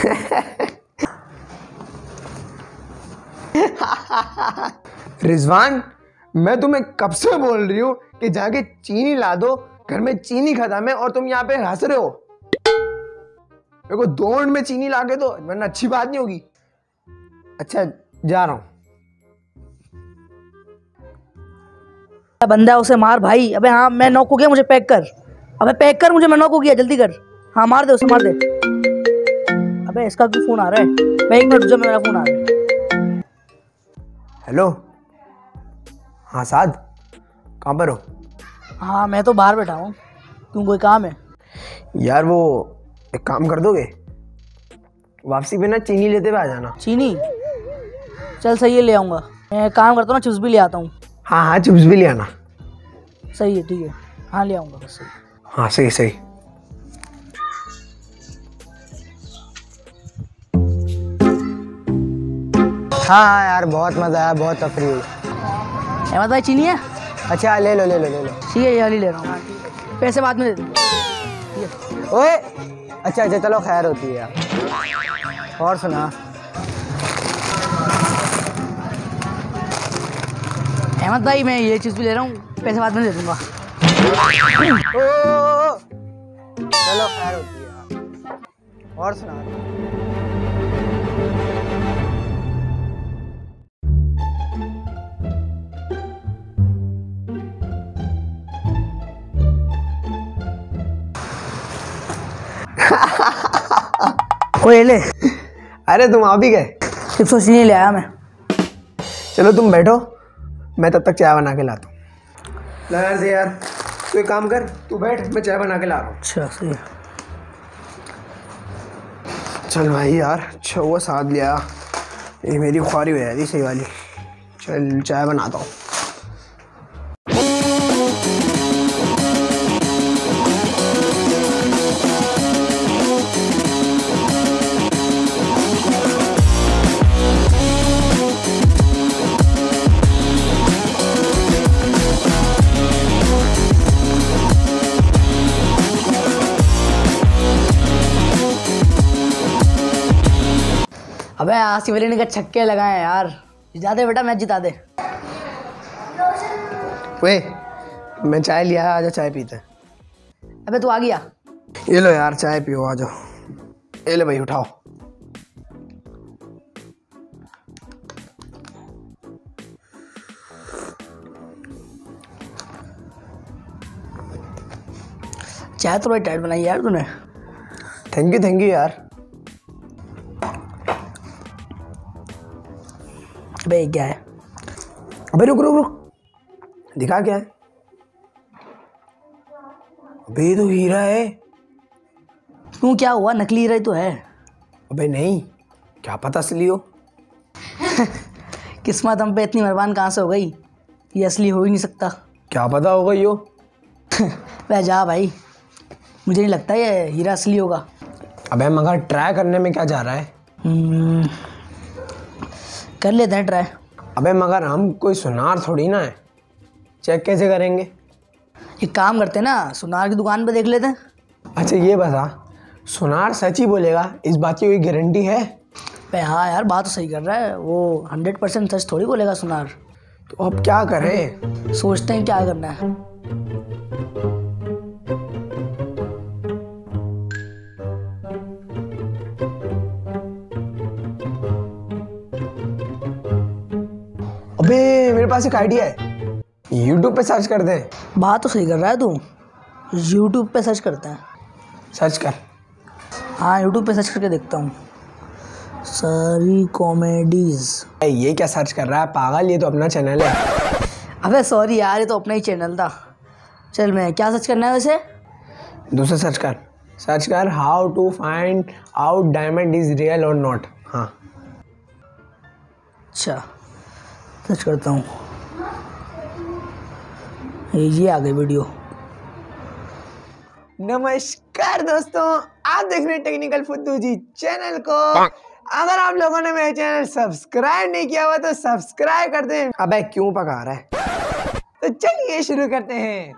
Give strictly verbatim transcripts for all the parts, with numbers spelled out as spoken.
रिजवान, मैं तुम्हें कब से बोल रही हूँ कि जाके चीनी ला दो, घर में चीनी खत्म है और तुम यहाँ पे हंस रहे हो। मेरे को दो मिनट में चीनी ला के दो, वरना अच्छी बात नहीं होगी। अच्छा, जा रहा हूँ। बंदा उसे मार भाई। अबे हाँ, मैं नॉक हो गया, मुझे पैक कर। अबे पैक कर मुझे, मैं नॉक हो गया, जल्दी कर। हाँ मार दे उसे, मार दे। अबे इसका क्यों फोन आ रहा है? मैं एक मिनट रुक जा, मेरा फोन आ रहा है। हेलो, हाँ साद, कहाँ पर हो? हाँ मैं तो बाहर बैठा हूँ। क्यों, कोई काम है? यार वो एक काम कर दोगे, वापसी पे ना चीनी लेते हुए आ जाना। चीनी? चल सही है, ले आऊँगा। मैं काम करता हूँ ना, चिप्स भी ले आता हूँ। हाँ हाँ, चिप्स भी ले आना। सही है, ठीक है, हाँ ले आऊँगा बस। सही। हाँ सही सही। हाँ हाँ यार, बहुत मज़ा आया, बहुत तफरी हुई। अहमद भाई चीनी है? अच्छा ले लो ले लो ले लो। ठीक है, ये वाली ले रहा हूँ, पैसे बाद में दे दूँ। ओए, अच्छा अच्छा चलो, खैर होती है यार। और सुना? अहमद भाई मैं ये चीज़ भी ले रहा हूँ, पैसे बाद में दे दूँगा। ओ, चलो खैर होती है यार। और सुना? कोई ले। अरे तुम आ भी गए? चिप्स और चीनी ले आया मैं। चलो तुम बैठो, मैं तब तक चाय बना के लाता हूँ। लगा से यार, तू एक काम कर, तू बैठ, मैं चाय बना के ला रहा हूँ। अच्छा सही है। चल भाई यार, अच्छा वो साथ लिया, ये मेरी ख्वारी हो जाती सही वाली। चल चाय बनाता हूँ। अबे आसिफ अली ने क्या छक्के लगाए हैं यार। जिता दे बेटा, मैच जिता दे। वे, मैं चाय लिया है, आजा चाय पीते हैं। अबे तू आ गया? ये लो यार, चाय पियो, आ जाओ। ये ले भाई, उठाओ। चाय तो बड़ी टाइट बनाई यार तूने। थैंक यू थैंक यू यार। अबे क्या है? अबे रुक रुक रुक, दिखा क्या है? अबे ये तो हीरा है। क्यों, क्या हुआ? नकली हीरा ही तो है। अबे नहीं, क्या पता असली हो। किस्मत हम पे इतनी मेहरबान कहाँ से हो गई, ये असली हो ही नहीं सकता। क्या पता होगा यो। वह जा भाई, मुझे नहीं लगता ये हीरा असली होगा। अबे मगर ट्राई करने में क्या जा रहा है? हम्म, कर लेते हैं ट्राई। अबे मगर हम कोई सुनार थोड़ी ना है, चेक कैसे करेंगे? एक काम करते हैं ना, सुनार की दुकान पे देख लेते हैं। अच्छा ये बता, सुनार सच ही बोलेगा, इस बात की कोई गारंटी है? पे हाँ यार, बात तो सही कर रहा है वो, हंड्रेड परसेंट सच थोड़ी बोलेगा सुनार। तो अब क्या करें? सोचते हैं क्या करना है। अबे मेरे पास एक आइडिया है, यूट्यूब पे सर्च कर दे। बात तो सही कर रहा है तू, यूट्यूब पे सर्च करते हैं। सर्च कर। हाँ यूट्यूब पे सर्च करके देखता हूँ, सारी कॉमेडीज। ये क्या सर्च कर रहा है पागल, ये तो अपना चैनल है। अबे सॉरी यार, ये तो अपना ही चैनल था। चल मैं क्या सर्च करना है वैसे? दूसरा सर्च कर, सर्च कर how to find out diamond is real और नॉट। हाँ अच्छा सर्च करता हूँ, ये आ गई वीडियो। नमस्कार दोस्तों, आप देख रहे हैं टेक्निकल फुद्दू जी चैनल को। अगर आप लोगों ने मेरे चैनल सब्सक्राइब नहीं किया हुआ तो सब्सक्राइब कर दें। अबे क्यों पका रहा है? तो चलिए शुरू करते हैं।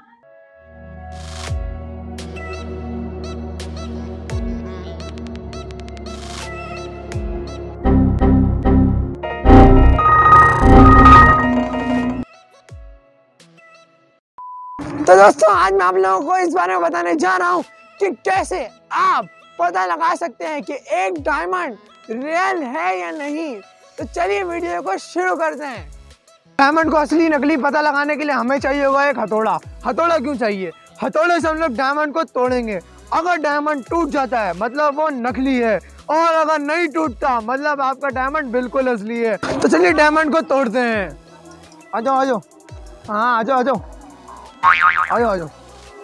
तो दोस्तों आज मैं आप लोगों को इस बारे में बताने जा रहा हूँ कि कैसे आप पता लगा सकते हैं कि एक डायमंड रियल है या नहीं। तो चलिए वीडियो को शुरू करते हैं। डायमंड को असली नकली पता लगाने के लिए हमें चाहिए होगा एक हथौड़ा। हथौड़ा क्यों चाहिए? हथौड़े से हम लोग डायमंड को तोड़ेंगे। अगर डायमंड टूट जाता है मतलब वो नकली है, और अगर नहीं टूटता मतलब आपका डायमंड बिल्कुल असली है। तो चलिए डायमंड को तोड़ते हैं। आ जाओ आ जाओ, हाँ आ जाओ आ जाओ आ जाओ आ जाओ,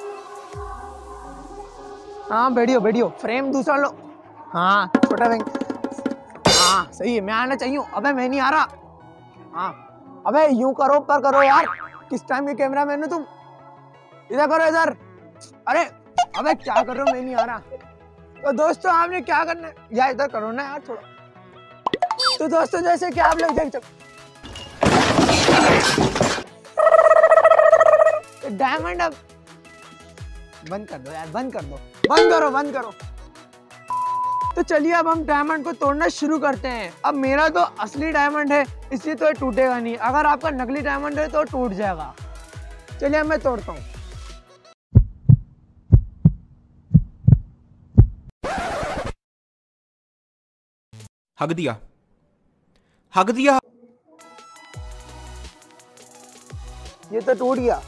हाँ बैठियो बैठियो, फ्रेम दूसरा लो। हाँ छोटा बैंक, हाँ सही है, मैं आना चाहिए। अबे मैं नहीं आ रहा। हाँ अबे यूं करो पर करो यार, किस टाइम के कैमरा मैन हो तुम? इधर करो इधर। अरे अबे क्या कर रहे हो, मैं नहीं आ रहा। तो दोस्तों आपने क्या करना है यार, इधर करो ना यार थोड़ा। तो दोस्तों जैसे कि आप लोग देख सकते डायमंड, अब बंद कर दो यार, बंद कर दो, बंद करो बंद करो। तो चलिए अब हम डायमंड को तोड़ना शुरू करते हैं। अब मेरा तो असली डायमंड है इसलिए तो ये टूटेगा नहीं। अगर आपका नकली डायमंड है तो टूट जाएगा। चलिए अब मैं तोड़ता हूँ। हक दिया, हक दिया। ये तो टूट गया।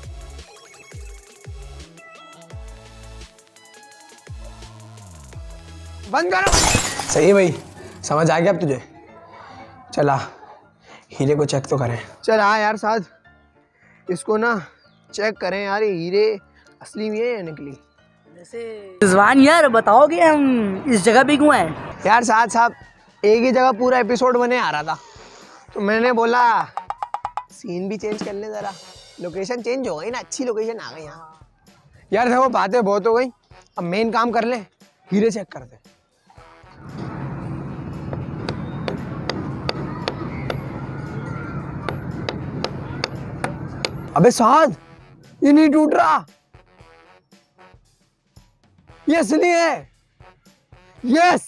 बंद करो। सही भाई, समझ आ गया अब तुझे? चला हीरे को चेक तो करें। चल हाँ यार साथ इसको ना चेक करें यार, ये हीरे असली में है या नकली। वैसे रिजवान यार बताओगे हम इस जगह पे क्यों हैं? यार साथ साहब एक ही जगह पूरा एपिसोड बने आ रहा था, तो मैंने बोला सीन भी चेंज कर ले जरा, लोकेशन चेंज हो गई ना, अच्छी लोकेशन आ गई यहाँ। यार देखो बातें बहुत हो गई, अब मेन काम कर ले, हीरे चेक करते। अबे साथ ये नहीं टूट रहा, ये असली है। यस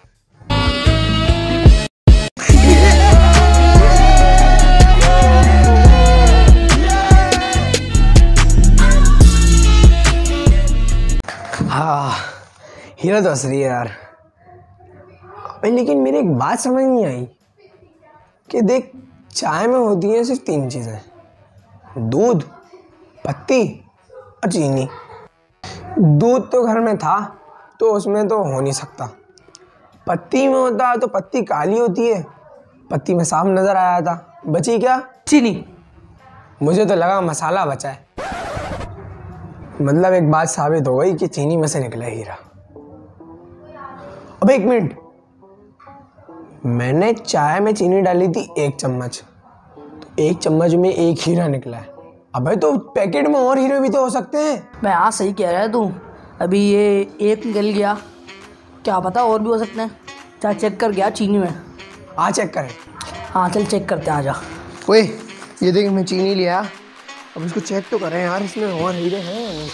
हाँ हीरा तो असली है यार। अबे लेकिन मेरी एक बात समझ नहीं आई कि देख चाय में होती है सिर्फ तीन चीजें, दूध, पत्ती और चीनी। दूध तो घर में था तो उसमें तो हो नहीं सकता। पत्ती में होता तो पत्ती काली होती है, पत्ती में साफ नजर आया था। बची क्या? चीनी। मुझे तो लगा मसाला बचा है। मतलब एक बात साबित हो गई कि चीनी में से निकला हीरा। अब एक मिनट, मैंने चाय में चीनी डाली थी एक चम्मच, तो एक चम्मच में एक हीरा निकला है। अबे तो पैकेट में और हीरे भी तो हो सकते हैं। मैं हाँ सही कह रहा है तू। अभी ये एक निकल गया, क्या पता और भी हो सकते हैं। चल चेक कर गया चीनी में। हाँ चेक करें। हाँ चल चेक करते हैं, आजा। ओए ये देख मैं चीनी लिया, अब इसको चेक तो करें यार, इसमें और हीरे हैं।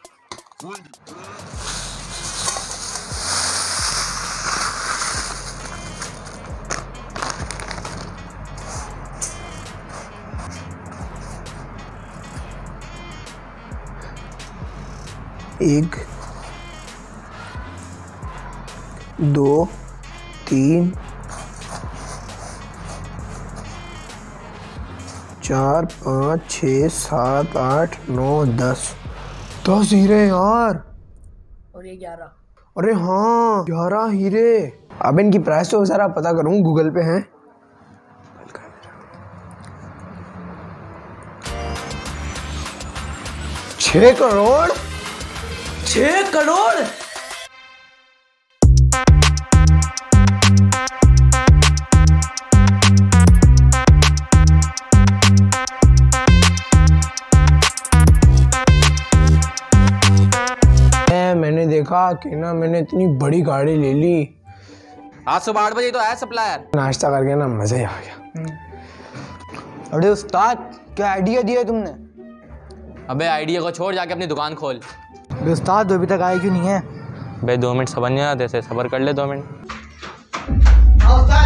एक, दो, तीन, चार, पाँच, छः, सात, आठ, नौ, दस। दस हीरे यार। और ये ग्यारह। अरे हाँ ग्यारह हीरे। अब इनकी प्राइस तो सारा पता करूँ, गूगल पे है। छह करोड़। छह करोड़। मैंने देखा कि ना मैंने इतनी बड़ी गाड़ी ले ली। आज सुबह आठ बजे तो आया सप्लायर। नाश्ता करके ना मजा ही आ गया। अरे उस्ताद क्या आइडिया दिया तुमने? अबे आइडिया को छोड़, जाके अपनी दुकान खोल। उस्ताद अभी तक आए क्यों नहीं है? बे दो मिनट सबर नहीं आते, सबर कर ले दो मिनट।